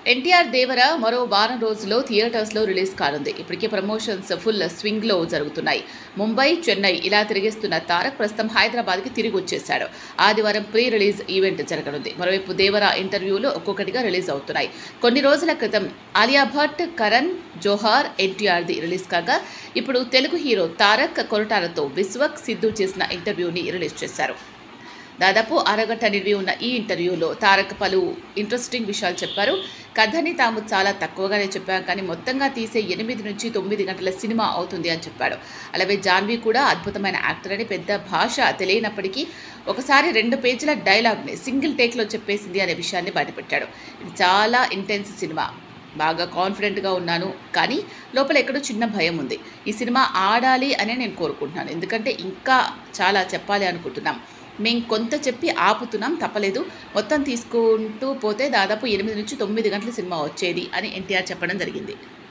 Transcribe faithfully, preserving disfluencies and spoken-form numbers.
ఎన్టీఆర్ దేవర మరో వారం రోజుల్లో థియేటర్స్లో రిలీజ్ కానుంది. ఇప్పటికే ప్రమోషన్స్ ఫుల్ స్వింగ్లో జరుగుతున్నాయి. ముంబై, చెన్నై ఇలా తిరిగేస్తున్న తారక్ ప్రస్తుతం హైదరాబాద్కి తిరిగి వచ్చేశాడు. ఆదివారం ప్రీ రిలీజ్ ఈవెంట్ జరగనుంది. మరోవైపు దేవర ఇంటర్వ్యూలు ఒక్కొక్కటిగా రిలీజ్ అవుతున్నాయి. కొన్ని రోజుల క్రితం ఆలియా భట్, కరణ్ జోహార్, ఎన్టీఆర్ది రిలీజ్ కాగా ఇప్పుడు తెలుగు హీరో తారక్ కొరటాలతో విశ్వక్, సిద్ధు చేసిన ఇంటర్వ్యూని రిలీజ్ చేశారు. దాదాపు అరగంట నిడివి ఉన్న ఈ ఇంటర్వ్యూలో తారక్ పలు ఇంట్రెస్టింగ్ విషయాలు చెప్పారు. కథని తాము చాలా తక్కువగానే చెప్పాం, కానీ మొత్తంగా తీసే ఎనిమిది నుంచి తొమ్మిది గంటల సినిమా అవుతుంది అని చెప్పాడు. అలాగే జాన్వీ కూడా అద్భుతమైన యాక్టర్ అని, పెద్ద భాష తెలియనప్పటికీ ఒకసారి రెండు పేజీల డైలాగ్ని సింగిల్ టేక్లో చెప్పేసింది అనే విషయాన్ని బయటపెట్టాడు. ఇది చాలా ఇంటెన్స్ సినిమా, బాగా కాన్ఫిడెంట్గా ఉన్నాను, కానీ లోపల ఎక్కడో చిన్న భయం ఉంది. ఈ సినిమా ఆడాలి అనే నేను కోరుకుంటున్నాను, ఎందుకంటే ఇంకా చాలా చెప్పాలి అనుకుంటున్నాం. మేము కొంత చెప్పి ఆపుతున్నాం, తప్పలేదు. మొత్తం తీసుకుంటూ పోతే దాదాపు ఎనిమిది నుంచి తొమ్మిది గంటల సినిమా వచ్చేది అని ఎన్టీఆర్ చెప్పడం జరిగింది.